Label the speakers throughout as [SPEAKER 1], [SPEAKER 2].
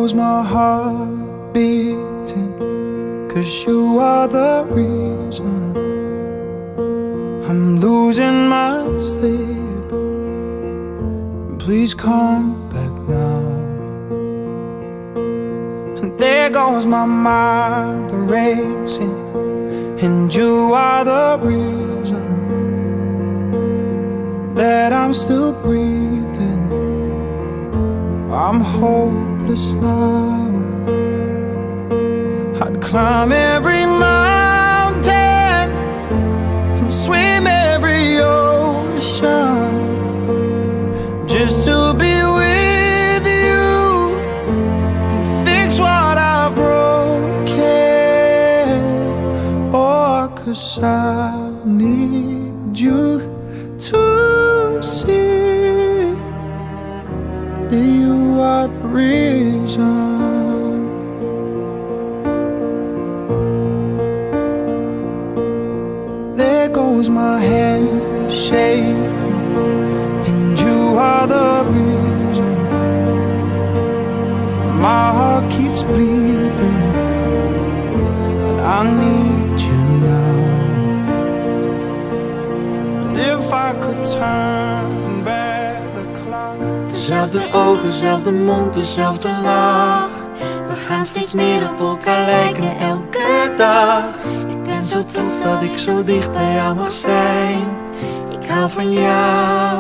[SPEAKER 1] goes my heart beating, 'cause you are the reason I'm losing my sleep. Please come back now. And there goes my mind racing, and you are the reason that I'm still breathing. I'm hopeless now. I'd climb every mountain and swim every ocean just to be with you and fix what I've broken. Oh, 'cause I need you to see that you are the reason. There goes my hand shaking, and you are the reason my heart keeps bleeding, and I need you now. And if I could turn back the clock.
[SPEAKER 2] Dezelfde ogen, dezelfde mond, dezelfde lach. We gaan steeds meer op elkaar lijken elke dag. Ik ben zo trots dat ik zo dicht bij jou mag zijn. Ik hou van jou.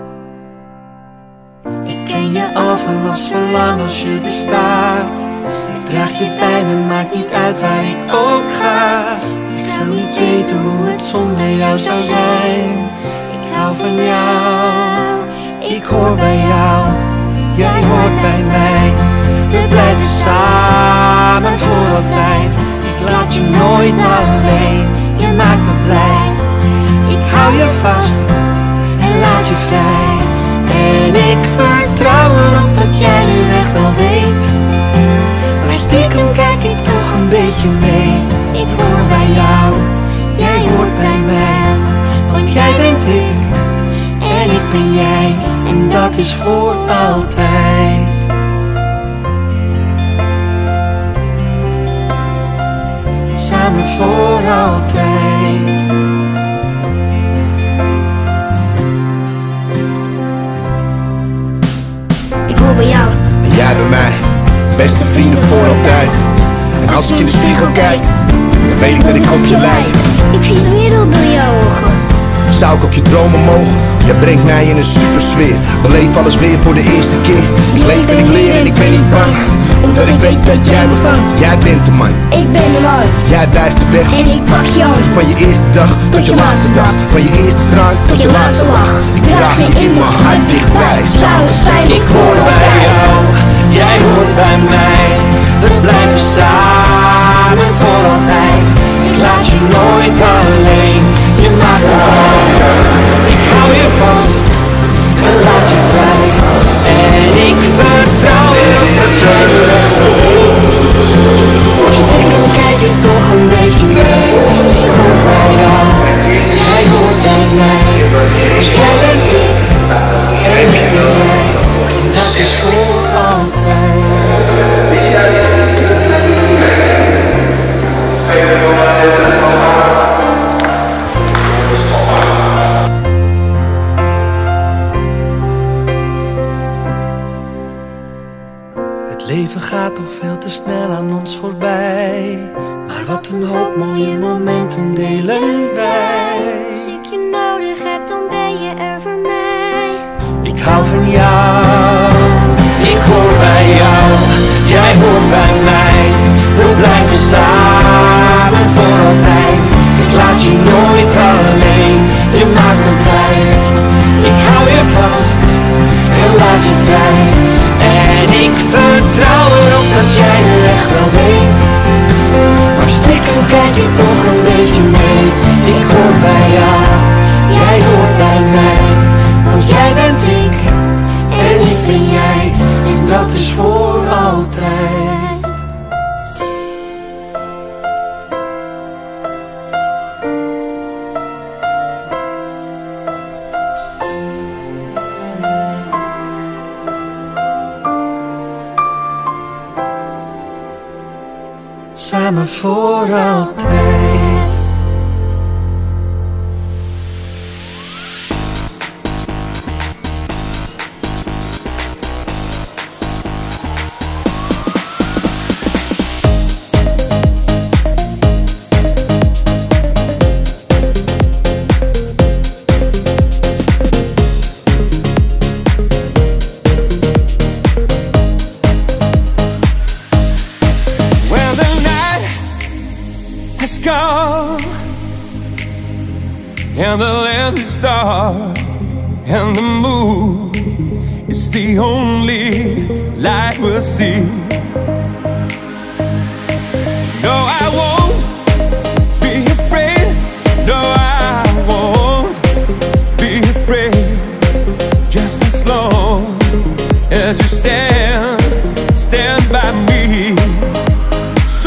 [SPEAKER 2] Ik ken je al vanaf zo lang als je bestaat. Ik draag je bij me, maakt niet uit waar ik ook ga. Ik zou niet weten hoe het zonder jou zou zijn. Ik hou van jou. Ik hoor bij jou, jij hoort bij mij. We blijven samen voor altijd. Ik laat je nooit alleen, je maakt me blij. Ik hou je vast en laat je vrij. En ik vertrouw erop dat jij de weg wel weet. Maar stiekem kijk ik toch een beetje mee. Ik hoor bij jou, jij hoort bij mij. Want jij bent ik en ik ben jij. En dat is voor altijd. Samen voor altijd.
[SPEAKER 3] Ik hoor bij jou.
[SPEAKER 4] En jij bij mij, beste vrienden voor altijd. En als ik in de spiegel kijk, dan weet ik dat ik op je lijk.
[SPEAKER 3] Ik zie de wereld door jouw ogen.
[SPEAKER 4] Zou ik op je dromen mogen? Jij brengt mij in een supersfeer. Beleef alles weer voor de eerste keer. Ik leef en ik leer en ik ben niet bang, omdat ik weet dat jij me vangt. Jij bent de man,
[SPEAKER 3] Ik ben de man.
[SPEAKER 4] jij wijst de weg.
[SPEAKER 3] En ik pak je hand.
[SPEAKER 4] Van je eerste dag tot je laatste dag. Van je eerste traan tot je laatste lach. Ik draag je in mijn hart dichtbij.
[SPEAKER 3] Samen zijn we
[SPEAKER 2] Ik hoor bij jou, jij hoort bij mij. We blijven samen voor altijd. Ik laat je nooit alleen, je maakt me blij. Ik hou je vast en laat je vrij. En ik vertrouw erop dat jij de weg wel weet. Maar stiekem kijk ik toch een beetje mee. Ik hoor bij jou, jij hoort bij mij. Dus jij bent ik en ik ben jij. En dat is voor altijd. Het leven gaat toch veel te snel aan ons voorbij. Maar wat een hoop mooie momenten delen wij.
[SPEAKER 3] Als ik je nodig heb, dan ben je er voor mij.
[SPEAKER 2] Ik hou van jou, ik hoor bij jou, jij hoort bij mij. We blijven samen voor altijd. Ik laat je nooit alleen, je maakt me blij. Ik hou je vast en laat je vrij. En ik vertrouw erop dat jij de weg wel weet. Maar stiekem kijk ik toch een beetje mee. Ik hoor bij jou, jij hoort bij mij. Want jij bent ik en ik ben jij. En dat is voor altijd. samen voor altijd.
[SPEAKER 1] Has gone, and the land is dark, and the moon is the only light we'll see. No, I won't be afraid. No, I won't be afraid. Just as long as you stand by me. So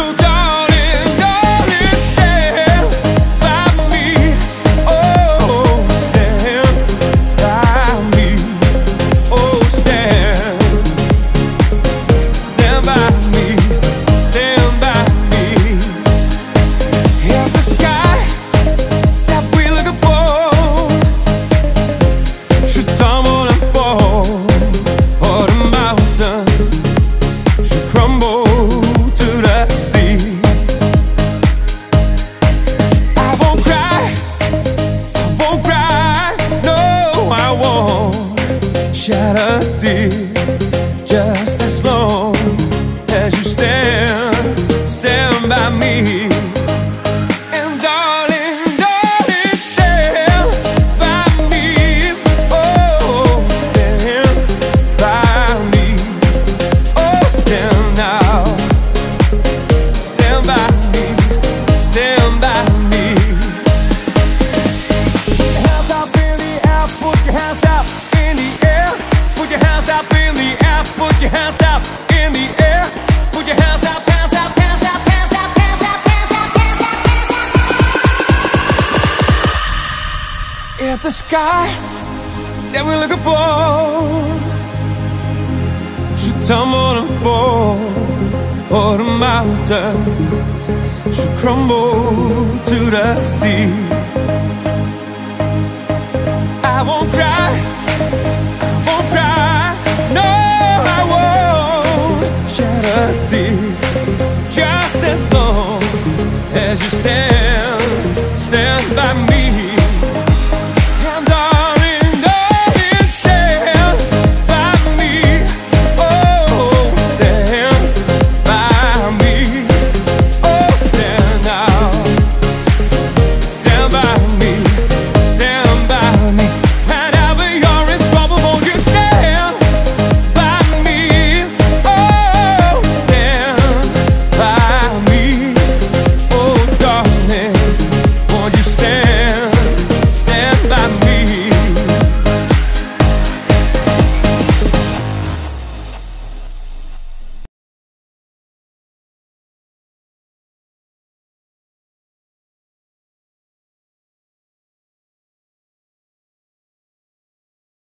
[SPEAKER 1] shatter deep, just as long as you stand by me. And darling, darling, stand by me. Oh, stand by me. Oh, stand now. Stand by me. Stand by me. Hands up in the air, put your hands up in the air. Put your hands up in the air, put your hands up in the air. Put your hands up, hands up, hands up, hands up, hands up, hands up, hands up, hands up. If the sky that we look upon should tumble and fall, or the mountains should crumble to the sea, I won't cry, no, I won't shed a tear. Just as long as you stand